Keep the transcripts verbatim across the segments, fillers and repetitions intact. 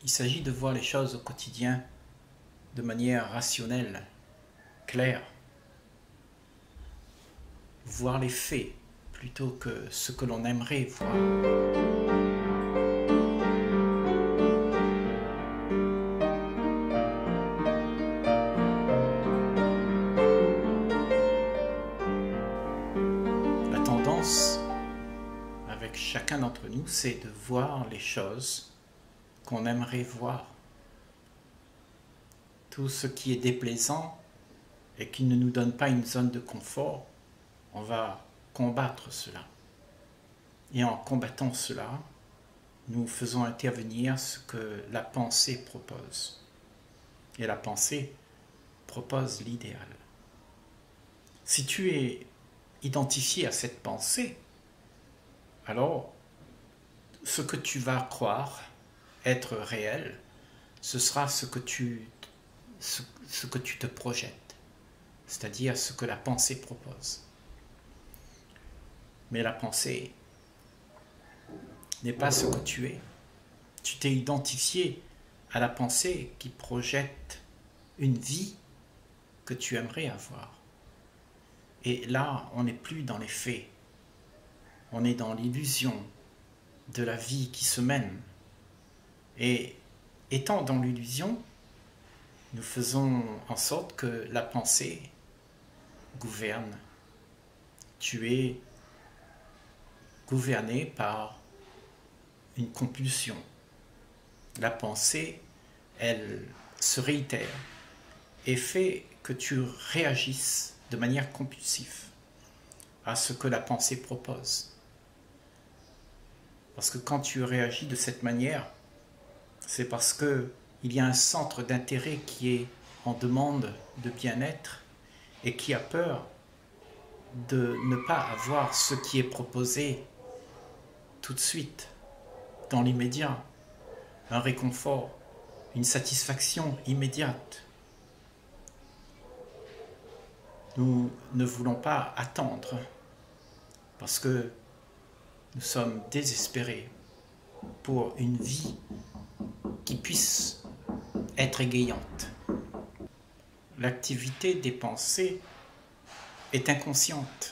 Il s'agit de voir les choses au quotidien de manière rationnelle, claire. Voir les faits plutôt que ce que l'on aimerait voir. La tendance avec chacun d'entre nous, c'est de voir les choses qu'on aimerait voir. Tout ce qui est déplaisant et qui ne nous donne pas une zone de confort, on va combattre cela. Et en combattant cela, nous faisons intervenir ce que la pensée propose. Et la pensée propose l'idéal. Si tu es identifié à cette pensée, alors ce que tu vas croire être réel, ce sera ce que tu, ce, ce que tu te projettes, c'est-à-dire ce que la pensée propose. Mais la pensée n'est pas ce que tu es. Tu t'es identifié à la pensée qui projette une vie que tu aimerais avoir. Et là, on n'est plus dans les faits. On est dans l'illusion de la vie qui se mène. Et étant dans l'illusion, nous faisons en sorte que la pensée gouverne. Tu es gouverné par une compulsion. La pensée, elle se réitère et fait que tu réagisses de manière compulsive à ce que la pensée propose. Parce que quand tu réagis de cette manière, c'est parce qu'il y a un centre d'intérêt qui est en demande de bien-être et qui a peur de ne pas avoir ce qui est proposé tout de suite, dans l'immédiat, un réconfort, une satisfaction immédiate. Nous ne voulons pas attendre parce que nous sommes désespérés pour une vie qui puisse être égayante. L'activité des pensées est inconsciente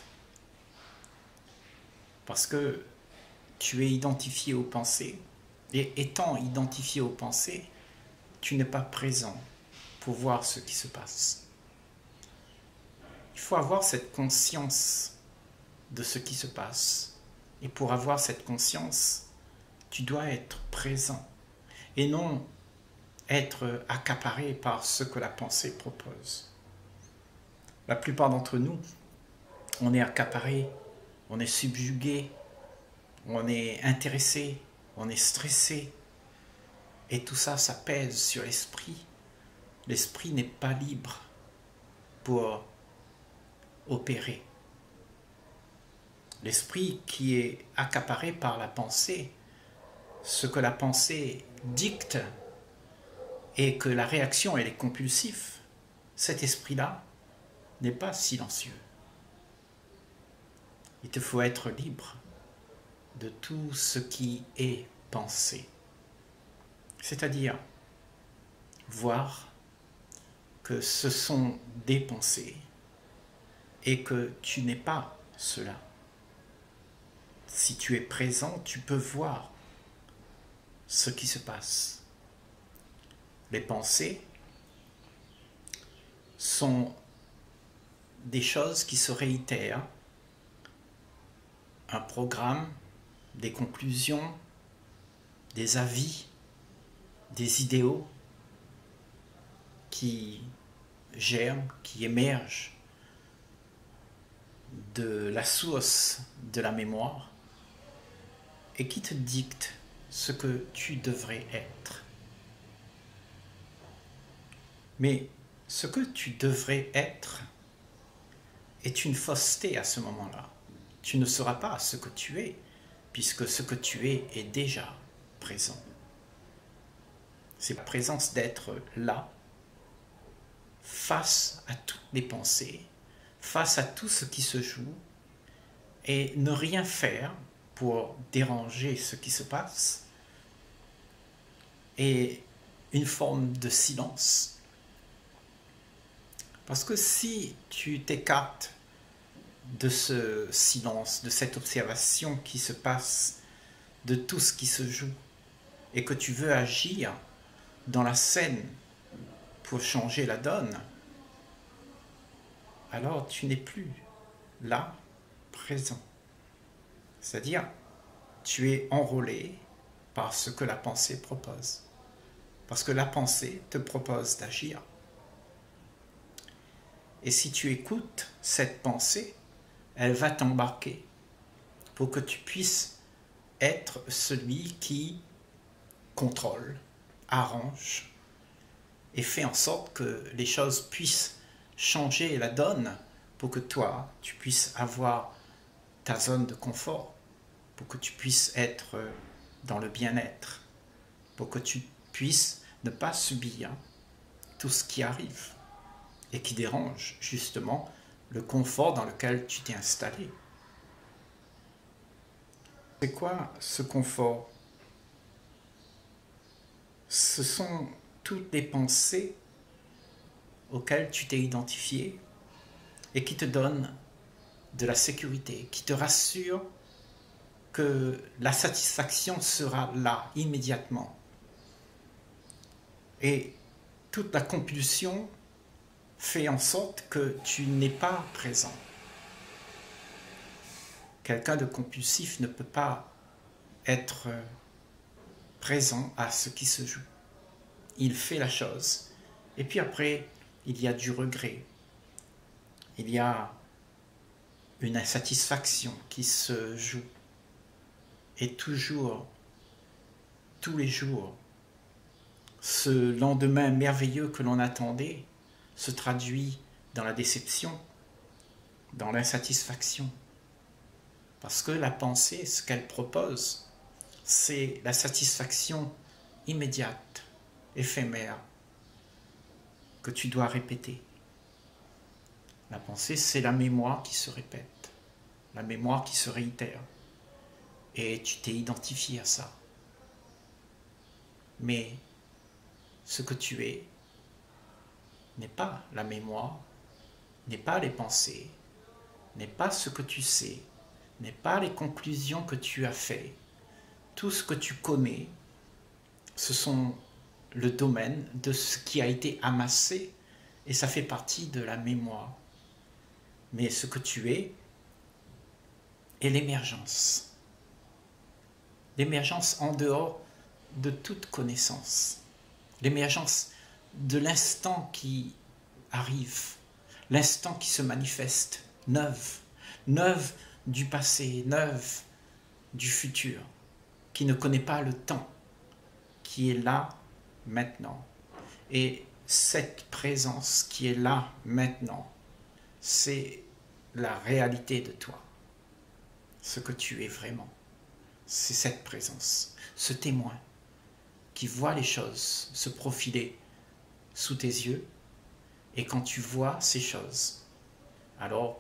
parce que tu es identifié aux pensées et étant identifié aux pensées, tu n'es pas présent pour voir ce qui se passe. Il faut avoir cette conscience de ce qui se passe et pour avoir cette conscience, tu dois être présent et non être accaparé par ce que la pensée propose. La plupart d'entre nous, on est accaparé, on est subjugué, on est intéressé, on est stressé. Et tout ça, ça pèse sur l'esprit. L'esprit n'est pas libre pour opérer. L'esprit qui est accaparé par la pensée, ce que la pensée dicte et que la réaction elle est compulsive, cet esprit-là n'est pas silencieux. Il te faut être libre de tout ce qui est pensé. C'est-à-dire voir que ce sont des pensées et que tu n'es pas cela. Si tu es présent, tu peux voir ce qui se passe. Les pensées sont des choses qui se réitèrent, un programme, des conclusions, des avis, des idéaux qui germent, qui émergent de la source de la mémoire et qui te dictent ce que tu devrais être. Mais ce que tu devrais être est une fausseté à ce moment-là. Tu ne seras pas ce que tu es, puisque ce que tu es est déjà présent. C'est la présence d'être là, face à toutes les pensées, face à tout ce qui se joue, et ne rien faire pour déranger ce qui se passe, et une forme de silence. Parce que si tu t'écartes de ce silence, de cette observation qui se passe, de tout ce qui se joue, et que tu veux agir dans la scène pour changer la donne, alors tu n'es plus là, présent. C'est-à-dire, tu es enrôlé par ce que la pensée propose. Parce que la pensée te propose d'agir. Et si tu écoutes cette pensée, elle va t'embarquer pour que tu puisses être celui qui contrôle, arrange et fait en sorte que les choses puissent changer la donne pour que toi, tu puisses avoir ta zone de confort, pour que tu puisses être dans le bien-être, pour que tu puisses ne pas subir tout ce qui arrive et qui dérange justement le confort dans lequel tu t'es installé. C'est quoi ce confort? Ce sont toutes les pensées auxquelles tu t'es identifié et qui te donnent de la sécurité, qui te rassurent que la satisfaction sera là, immédiatement. Et toute la compulsion fait en sorte que tu n'es pas présent. Quelqu'un de compulsif ne peut pas être présent à ce qui se joue. Il fait la chose, et puis après, il y a du regret. Il y a une insatisfaction qui se joue. Et toujours, tous les jours, ce lendemain merveilleux que l'on attendait se traduit dans la déception, dans l'insatisfaction. Parce que la pensée, ce qu'elle propose, c'est la satisfaction immédiate, éphémère, que tu dois répéter. La pensée, c'est la mémoire qui se répète, la mémoire qui se réitère. Et tu t'es identifié à ça. Mais ce que tu es n'est pas la mémoire, n'est pas les pensées, n'est pas ce que tu sais, n'est pas les conclusions que tu as faites. Tout ce que tu connais, ce sont le domaine de ce qui a été amassé et ça fait partie de la mémoire. Mais ce que tu es est l'émergence. L'émergence en dehors de toute connaissance. L'émergence de l'instant qui arrive, l'instant qui se manifeste, neuve, neuve du passé, neuve du futur, qui ne connaît pas le temps, qui est là, maintenant. Et cette présence qui est là, maintenant, c'est la réalité de toi, ce que tu es vraiment. C'est cette présence, ce témoin qui voit les choses se profiler sous tes yeux. Et quand tu vois ces choses, alors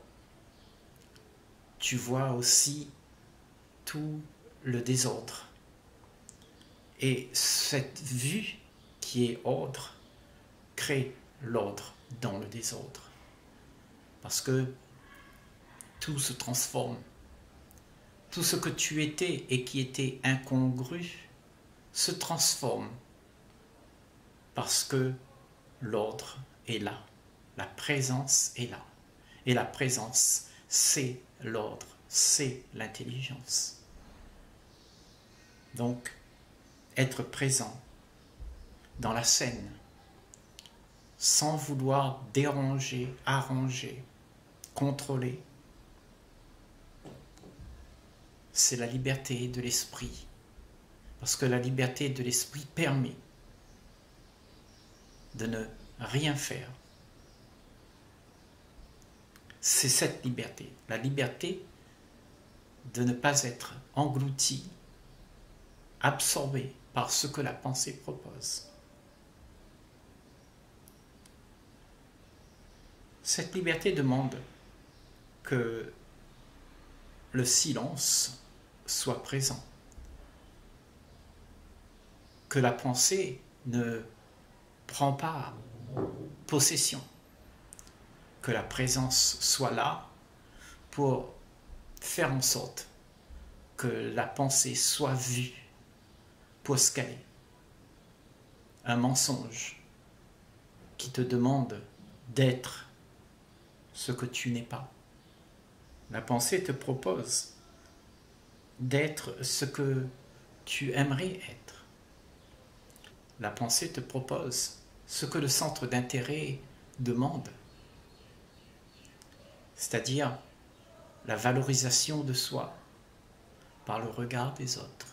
tu vois aussi tout le désordre. Et cette vue qui est ordre crée l'ordre dans le désordre. Parce que tout se transforme. Tout ce que tu étais et qui était incongru se transforme parce que l'ordre est là, la présence est là. Et la présence, c'est l'ordre, c'est l'intelligence. Donc, être présent dans la scène, sans vouloir déranger, arranger, contrôler, c'est la liberté de l'esprit. Parce que la liberté de l'esprit permet de ne rien faire. C'est cette liberté, la liberté de ne pas être englouti, absorbé par ce que la pensée propose. Cette liberté demande que le silence soit présent, que la pensée ne prend pas possession, que la présence soit là pour faire en sorte que la pensée soit vue pour ce qu'elle est. Un mensonge qui te demande d'être ce que tu n'es pas. La pensée te propose d'être ce que tu aimerais être. La pensée te propose ce que le centre d'intérêt demande, c'est-à-dire la valorisation de soi par le regard des autres.